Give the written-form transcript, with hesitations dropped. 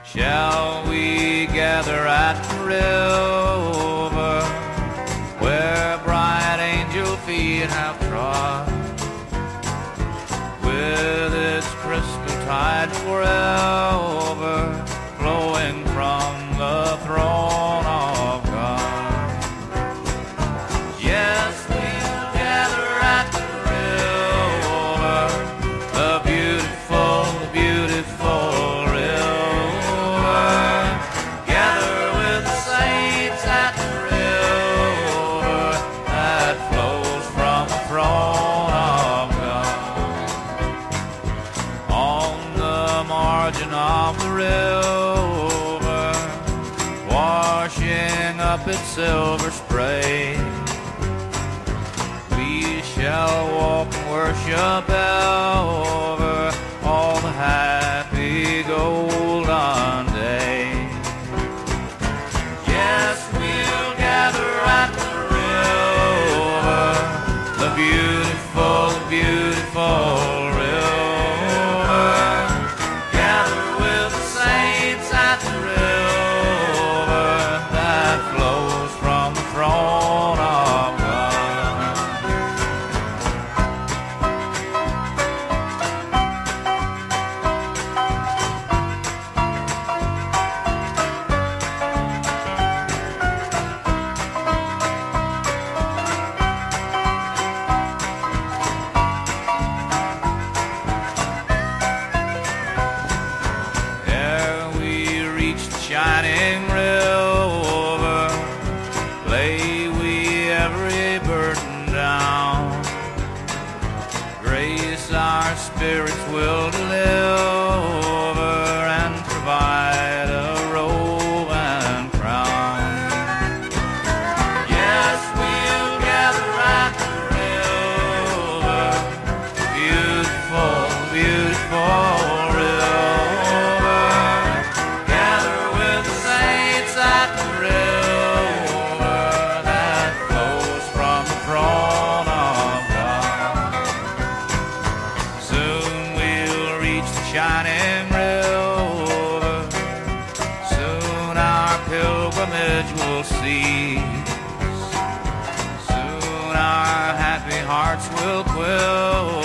shall we gather at the river, where bright angel feet have trod, with its crystal tide forever flowing from the throne of God. Yes, we'll gather at the river, the beautiful, beautiful river, gather with the saints at the river that flows from the throne of God. On the margin of the river, washing up its silver spray, we shall walk and worship ever all the happy golden day. Yes, we'll gather at the river, the beautiful, beautiful river, gather with the saints at the river that flows from the throne of God. Ere we reach the shining river, lay we every burden down. Grace our spirits will deliver and provide a robe and crown. Yes, we'll gather at the river, beautiful, beautiful river, gather with the saints at the river that flows from the throne of God. Soon we'll reach the shining river, soon our pilgrimage will cease, soon our happy hearts will quiver